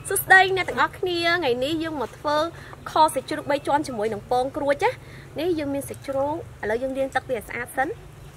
Sút đây nè tặng óc nia ngày ní dương một phơ kho sẽ chưa được bay tròn cho mỗi đồng pong cua chứ ní dương miên sẽ chưa ở lâu dương điên tắc về xa sấn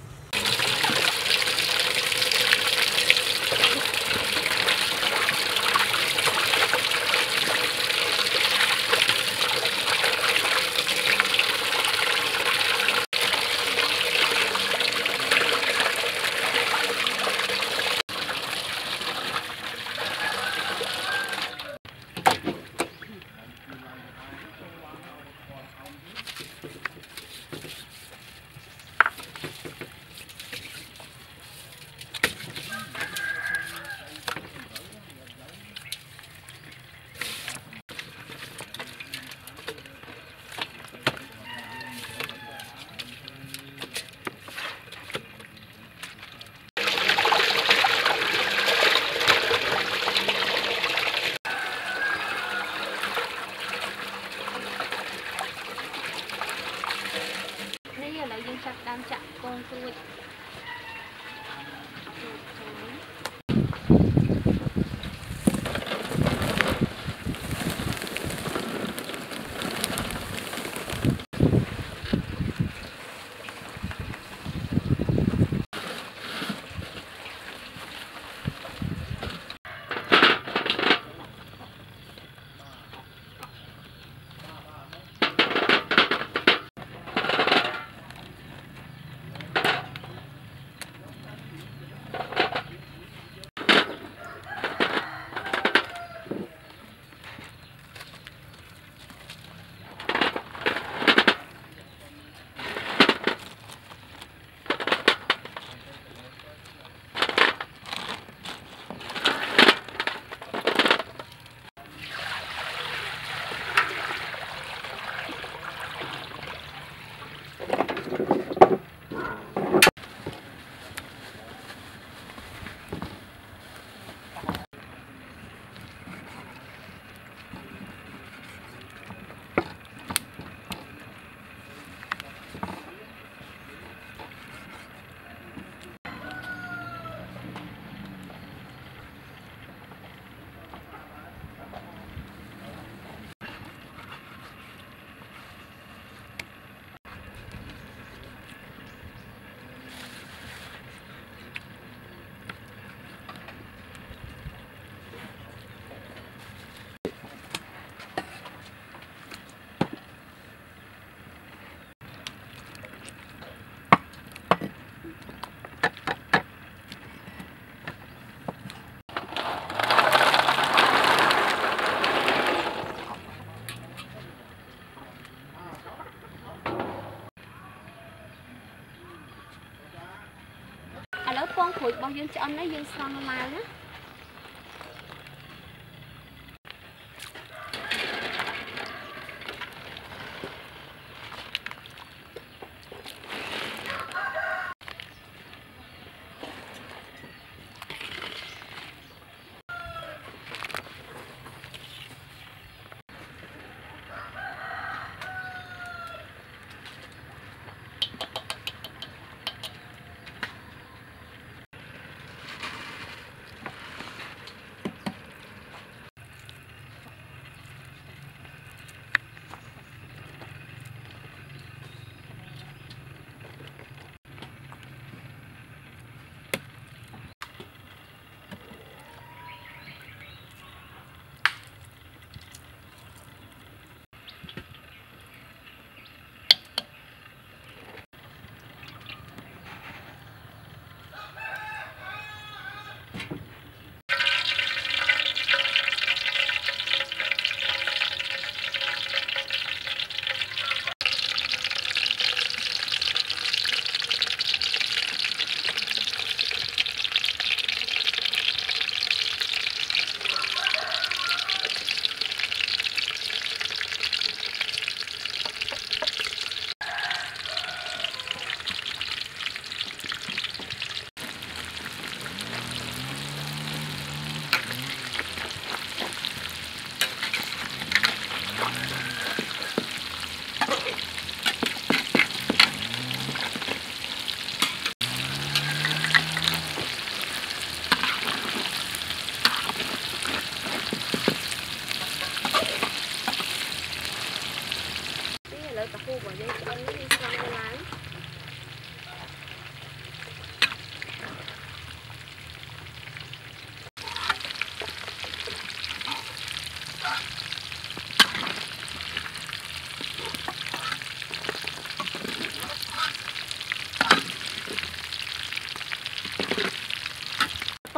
đang chặn con tôi con khủi bao nhiêu cho anh lấy dương xong mà nhé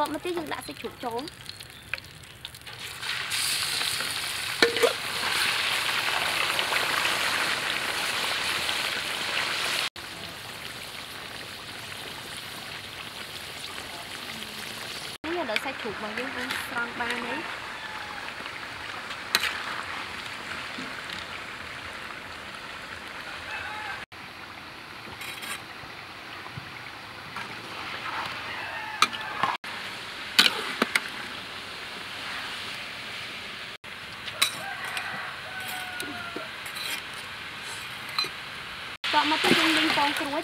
mà tí dương đã sẽ chụp trốn bây giờ đợi sẽ chụp vào dương rang ba đấy chọn mà tí dương đi con cruốt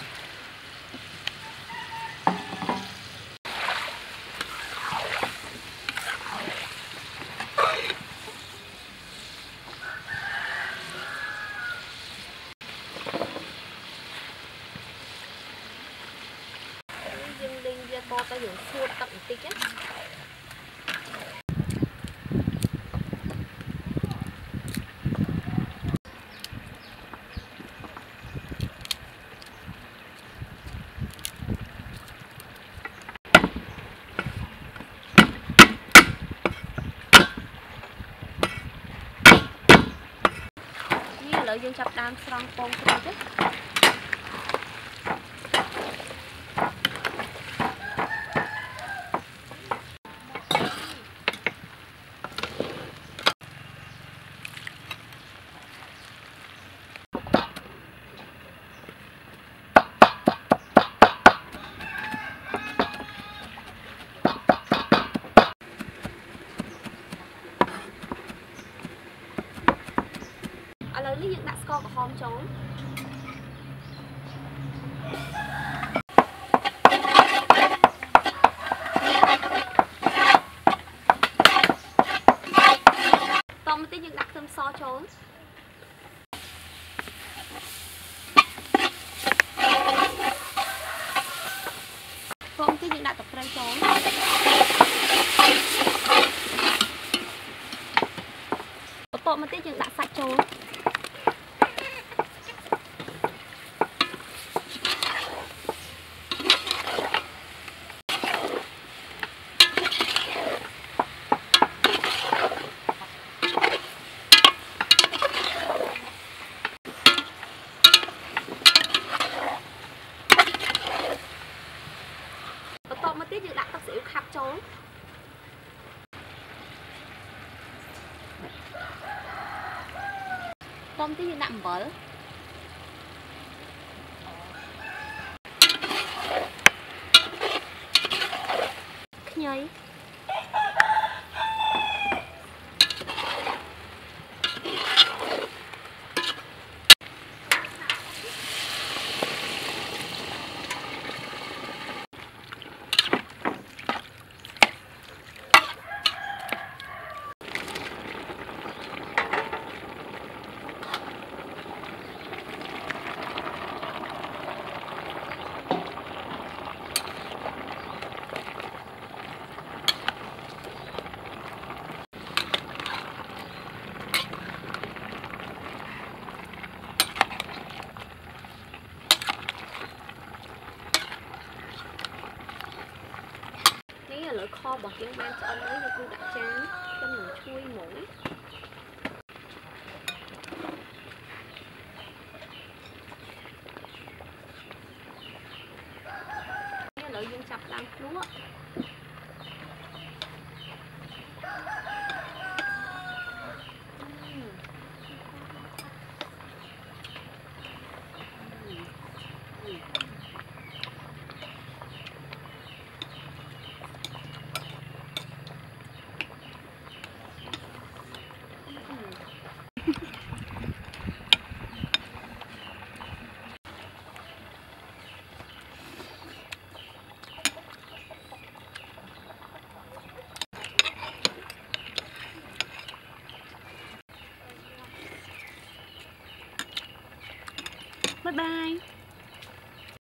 dương linh ra to ta dùng xua tận tích á lợi dương chập đam xong con rồi chứ lời lý dựng đặt score của hôm trốn tóm tí dựng đặt thơm so trốn tóm tí dựng đặt tập rây trốn tóm tí dựng đặt sạch trốn mà tiết dự đặt tắc xỉu khắp trốn tôm tiết dự đặt vỡ nhây lỡ kho bọt dân ban cho anh ấy cho cô đặt chán cho mình chui mũi lỡ dân chập đang lúa bye bye.